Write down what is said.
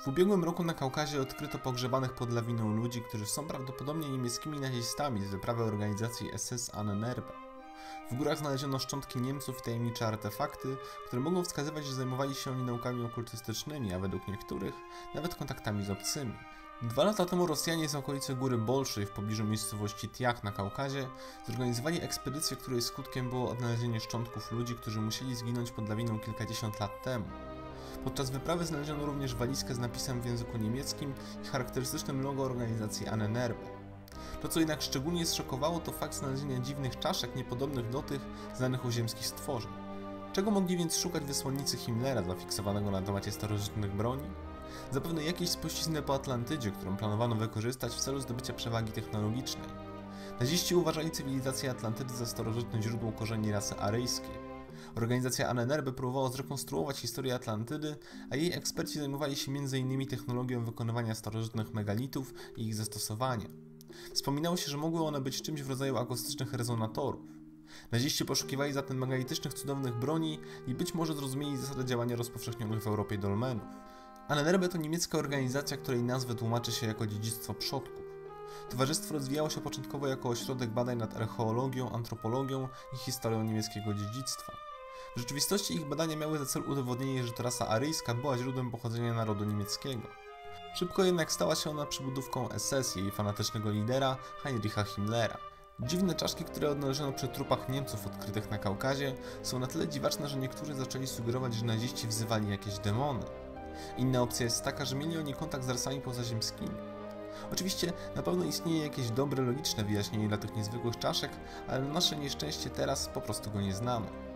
W ubiegłym roku na Kaukazie odkryto pogrzebanych pod lawiną ludzi, którzy są prawdopodobnie niemieckimi nazistami z wyprawy organizacji SS Ahnenerbe. W górach znaleziono szczątki Niemców i tajemnicze artefakty, które mogą wskazywać, że zajmowali się oni naukami okultystycznymi, a według niektórych nawet kontaktami z obcymi. 2 lata temu Rosjanie z okolicy góry Bolszoj w pobliżu miejscowości Tiach na Kaukazie zorganizowali ekspedycję, której skutkiem było odnalezienie szczątków ludzi, którzy musieli zginąć pod lawiną kilkadziesiąt lat temu. Podczas wyprawy znaleziono również walizkę z napisem w języku niemieckim i charakterystycznym logo organizacji Ahnenerbe. To, co jednak szczególnie zszokowało, to fakt znalezienia dziwnych czaszek niepodobnych do tych znanych u ziemskich stworzeń. Czego mogli więc szukać wysłannicy Himmlera zafiksowanego na temacie starożytnych broni? Zapewne jakieś spuściznę po Atlantydzie, którą planowano wykorzystać w celu zdobycia przewagi technologicznej. Naziści uważali cywilizację Atlantydy za starożytne źródło korzeni rasy aryjskiej. Organizacja Ahnenerbe próbowała zrekonstruować historię Atlantydy, a jej eksperci zajmowali się m.in. technologią wykonywania starożytnych megalitów i ich zastosowania. Wspominało się, że mogły one być czymś w rodzaju akustycznych rezonatorów. Naziści poszukiwali zatem megalitycznych cudownych broni i być może zrozumieli zasadę działania rozpowszechnionych w Europie dolmenów. Ahnenerbe to niemiecka organizacja, której nazwę tłumaczy się jako dziedzictwo przodków. Towarzystwo rozwijało się początkowo jako ośrodek badań nad archeologią, antropologią i historią niemieckiego dziedzictwa. W rzeczywistości ich badania miały za cel udowodnienie, że to rasa aryjska była źródłem pochodzenia narodu niemieckiego. Szybko jednak stała się ona przybudówką SS i jej fanatycznego lidera Heinricha Himmlera. Dziwne czaszki, które odnaleziono przy trupach Niemców odkrytych na Kaukazie, są na tyle dziwaczne, że niektórzy zaczęli sugerować, że naziści wzywali jakieś demony. Inna opcja jest taka, że mieli oni kontakt z rasami pozaziemskimi. Oczywiście na pewno istnieje jakieś dobre, logiczne wyjaśnienie dla tych niezwykłych czaszek, ale na nasze nieszczęście teraz po prostu go nie znamy.